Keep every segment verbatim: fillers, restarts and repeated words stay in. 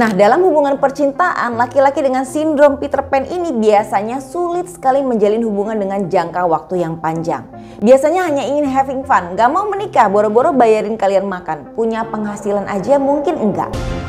Nah, dalam hubungan percintaan, laki-laki dengan sindrom Peter Pan ini biasanya sulit sekali menjalin hubungan dengan jangka waktu yang panjang. Biasanya hanya ingin having fun, gak mau menikah, boro-boro bayarin kalian makan. Punya penghasilan aja mungkin enggak.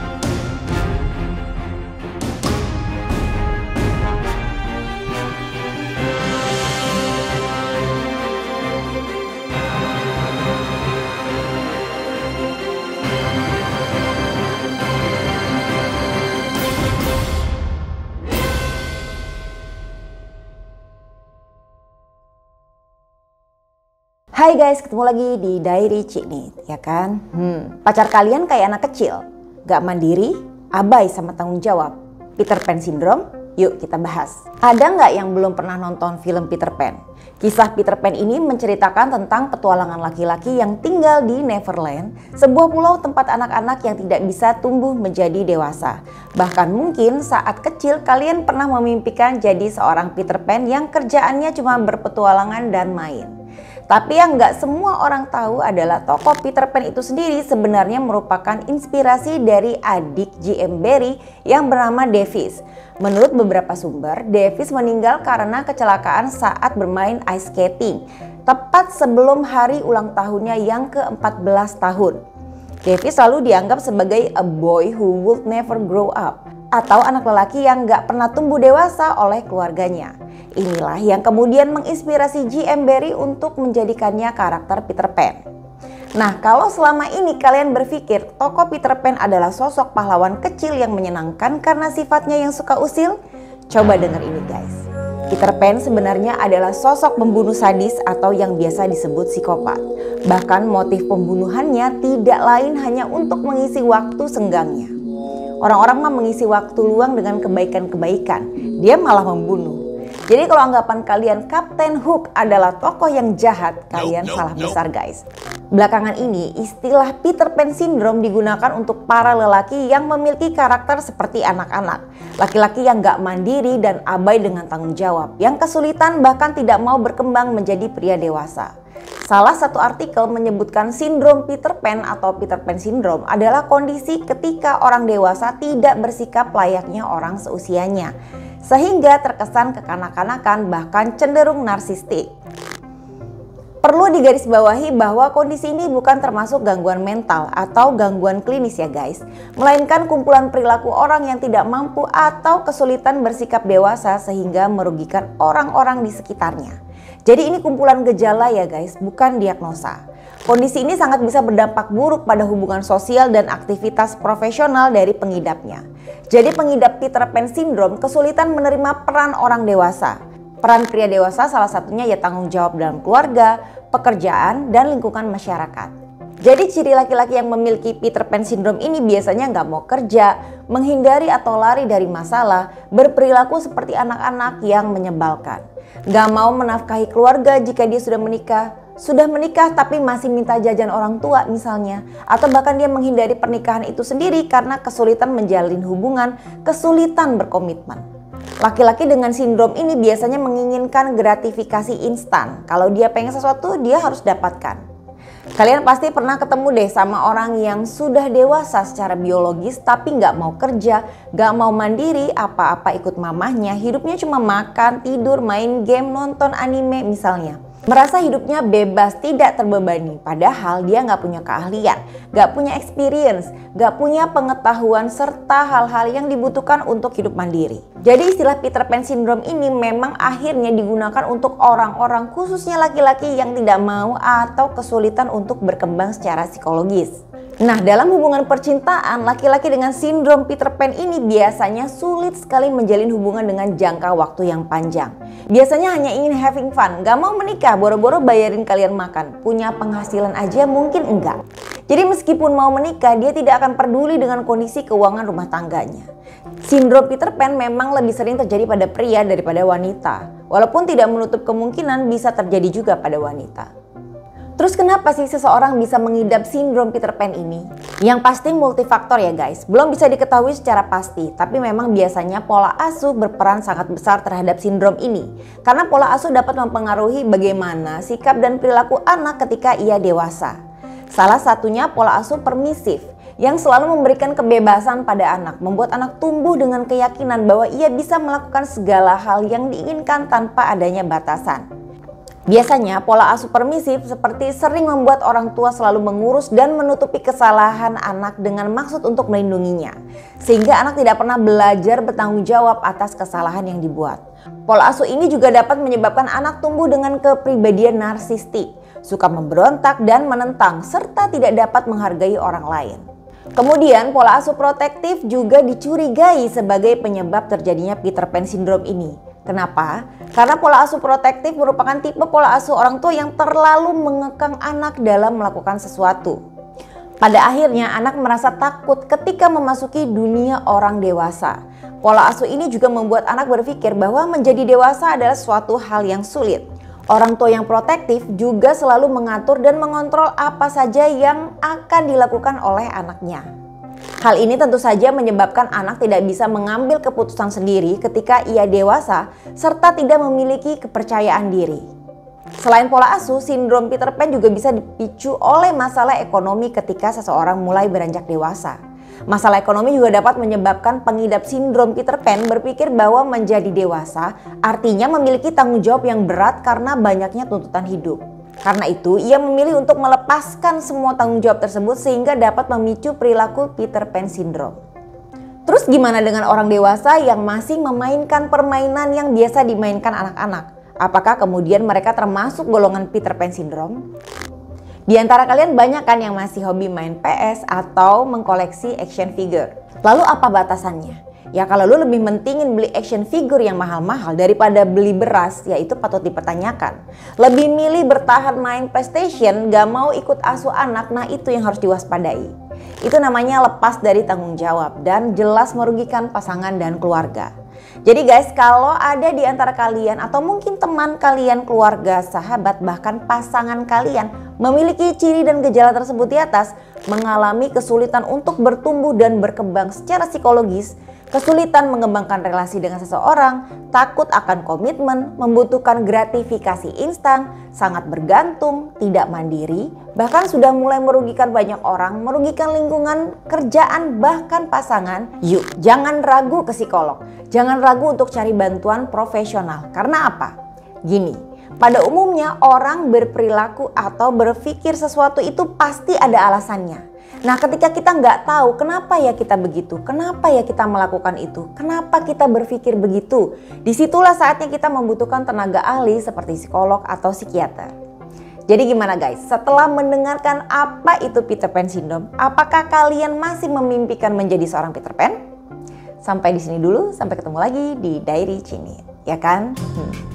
Hai guys, ketemu lagi di Diary Ciknit, ya kan? Hmm, pacar kalian kayak anak kecil, gak mandiri, abai sama tanggung jawab. Peter Pan Syndrome? Yuk kita bahas. Ada nggak yang belum pernah nonton film Peter Pan? Kisah Peter Pan ini menceritakan tentang petualangan laki-laki yang tinggal di Neverland, sebuah pulau tempat anak-anak yang tidak bisa tumbuh menjadi dewasa. Bahkan mungkin saat kecil kalian pernah memimpikan jadi seorang Peter Pan yang kerjaannya cuma berpetualangan dan main. Tapi yang nggak semua orang tahu adalah tokoh Peter Pan itu sendiri sebenarnya merupakan inspirasi dari adik J M Barrie yang bernama Davis. Menurut beberapa sumber, Davis meninggal karena kecelakaan saat bermain ice skating, tepat sebelum hari ulang tahunnya yang ke empat belas tahun. Davis selalu dianggap sebagai a boy who would never grow up, atau anak lelaki yang nggak pernah tumbuh dewasa oleh keluarganya. Inilah yang kemudian menginspirasi J M Barrie untuk menjadikannya karakter Peter Pan. Nah, kalau selama ini kalian berpikir tokoh Peter Pan adalah sosok pahlawan kecil yang menyenangkan karena sifatnya yang suka usil, coba denger ini guys. Peter Pan sebenarnya adalah sosok pembunuh sadis atau yang biasa disebut psikopat. Bahkan motif pembunuhannya tidak lain hanya untuk mengisi waktu senggangnya. Orang-orang mah mengisi waktu luang dengan kebaikan-kebaikan, dia malah membunuh. Jadi kalau anggapan kalian Kapten Hook adalah tokoh yang jahat, kalian nope, salah nope, besar guys. Belakangan ini istilah Peter Pan Syndrome digunakan untuk para lelaki yang memiliki karakter seperti anak-anak. Laki-laki yang gak mandiri dan abai dengan tanggung jawab, yang kesulitan bahkan tidak mau berkembang menjadi pria dewasa. Salah satu artikel menyebutkan sindrom Peter Pan atau Peter Pan Syndrome adalah kondisi ketika orang dewasa tidak bersikap layaknya orang seusianya, sehingga terkesan kekanak-kanakan bahkan cenderung narsistik. Perlu digarisbawahi bahwa kondisi ini bukan termasuk gangguan mental atau gangguan klinis ya guys, melainkan kumpulan perilaku orang yang tidak mampu atau kesulitan bersikap dewasa sehingga merugikan orang-orang di sekitarnya. Jadi ini kumpulan gejala ya guys, bukan diagnosa. Kondisi ini sangat bisa berdampak buruk pada hubungan sosial dan aktivitas profesional dari pengidapnya. Jadi pengidap Peter Pan Syndrome kesulitan menerima peran orang dewasa. Peran pria dewasa salah satunya ya tanggung jawab dalam keluarga, pekerjaan, dan lingkungan masyarakat. Jadi ciri laki-laki yang memiliki Peter Pan Syndrome ini biasanya nggak mau kerja, menghindari atau lari dari masalah, berperilaku seperti anak-anak yang menyebalkan. Nggak mau menafkahi keluarga jika dia sudah menikah, sudah menikah tapi masih minta jajan orang tua misalnya, atau bahkan dia menghindari pernikahan itu sendiri karena kesulitan menjalin hubungan, kesulitan berkomitmen. Laki-laki dengan sindrom ini biasanya menginginkan gratifikasi instan. Kalau dia pengen sesuatu, dia harus dapatkan. Kalian pasti pernah ketemu deh sama orang yang sudah dewasa secara biologis tapi nggak mau kerja, nggak mau mandiri, apa-apa ikut mamahnya, hidupnya cuma makan, tidur, main game, nonton anime misalnya. Merasa hidupnya bebas, tidak terbebani, padahal dia nggak punya keahlian, nggak punya experience, nggak punya pengetahuan serta hal-hal yang dibutuhkan untuk hidup mandiri. Jadi istilah Peter Pan Syndrome ini memang akhirnya digunakan untuk orang-orang khususnya laki-laki yang tidak mau atau kesulitan untuk berkembang secara psikologis. Nah, dalam hubungan percintaan, laki-laki dengan sindrom Peter Pan ini biasanya sulit sekali menjalin hubungan dengan jangka waktu yang panjang. Biasanya hanya ingin having fun, gak mau menikah, boro-boro bayarin kalian makan. Punya penghasilan aja mungkin enggak. Jadi meskipun mau menikah, dia tidak akan peduli dengan kondisi keuangan rumah tangganya. Sindrom Peter Pan memang lebih sering terjadi pada pria daripada wanita. Walaupun tidak menutup kemungkinan bisa terjadi juga pada wanita. Terus kenapa sih seseorang bisa mengidap sindrom Peter Pan ini? Yang pasti multifaktor ya guys, belum bisa diketahui secara pasti, tapi memang biasanya pola asuh berperan sangat besar terhadap sindrom ini. Karena pola asuh dapat mempengaruhi bagaimana sikap dan perilaku anak ketika ia dewasa. Salah satunya pola asuh permisif. yang selalu memberikan kebebasan pada anak, membuat anak tumbuh dengan keyakinan bahwa ia bisa melakukan segala hal yang diinginkan tanpa adanya batasan. Biasanya pola asuh permisif seperti sering membuat orang tua selalu mengurus dan menutupi kesalahan anak dengan maksud untuk melindunginya, sehingga anak tidak pernah belajar bertanggung jawab atas kesalahan yang dibuat. Pola asuh ini juga dapat menyebabkan anak tumbuh dengan kepribadian narsistik, suka memberontak dan menentang, serta tidak dapat menghargai orang lain. Kemudian pola asuh protektif juga dicurigai sebagai penyebab terjadinya Peter Pan Syndrome ini. Kenapa? Karena pola asuh protektif merupakan tipe pola asuh orang tua yang terlalu mengekang anak dalam melakukan sesuatu. Pada akhirnya anak merasa takut ketika memasuki dunia orang dewasa. Pola asuh ini juga membuat anak berpikir bahwa menjadi dewasa adalah suatu hal yang sulit. Orang tua yang protektif juga selalu mengatur dan mengontrol apa saja yang akan dilakukan oleh anaknya. Hal ini tentu saja menyebabkan anak tidak bisa mengambil keputusan sendiri ketika ia dewasa serta tidak memiliki kepercayaan diri. Selain pola asuh, sindrom Peter Pan juga bisa dipicu oleh masalah ekonomi ketika seseorang mulai beranjak dewasa. Masalah ekonomi juga dapat menyebabkan pengidap sindrom Peter Pan berpikir bahwa menjadi dewasa artinya memiliki tanggung jawab yang berat karena banyaknya tuntutan hidup. Karena itu, ia memilih untuk melepaskan semua tanggung jawab tersebut sehingga dapat memicu perilaku Peter Pan Syndrome. Terus gimana dengan orang dewasa yang masih memainkan permainan yang biasa dimainkan anak-anak? Apakah kemudian mereka termasuk golongan Peter Pan Syndrome? Di antara kalian banyak kan yang masih hobi main P S atau mengkoleksi action figure. Lalu apa batasannya? Ya kalau lu lebih mentingin beli action figure yang mahal-mahal daripada beli beras, ya itu patut dipertanyakan. Lebih milih bertahan main PlayStation, gak mau ikut asuh anak, nah itu yang harus diwaspadai. Itu namanya lepas dari tanggung jawab dan jelas merugikan pasangan dan keluarga. Jadi guys, kalau ada di antara kalian atau mungkin teman kalian, keluarga, sahabat, bahkan pasangan kalian memiliki ciri dan gejala tersebut di atas, mengalami kesulitan untuk bertumbuh dan berkembang secara psikologis, kesulitan mengembangkan relasi dengan seseorang, takut akan komitmen, membutuhkan gratifikasi instan, sangat bergantung, tidak mandiri, bahkan sudah mulai merugikan banyak orang, merugikan lingkungan, kerjaan, bahkan pasangan. Yuk, jangan ragu ke psikolog. Jangan ragu untuk cari bantuan profesional. Karena apa? Gini, pada umumnya orang berperilaku atau berpikir sesuatu itu pasti ada alasannya. Nah ketika kita nggak tahu kenapa ya kita begitu, kenapa ya kita melakukan itu, kenapa kita berpikir begitu, disitulah saatnya kita membutuhkan tenaga ahli seperti psikolog atau psikiater. Jadi gimana guys, setelah mendengarkan apa itu Peter Pan Syndrome, apakah kalian masih memimpikan menjadi seorang Peter Pan? Sampai di sini dulu, sampai ketemu lagi di Diary Cini, ya kan? Hmm.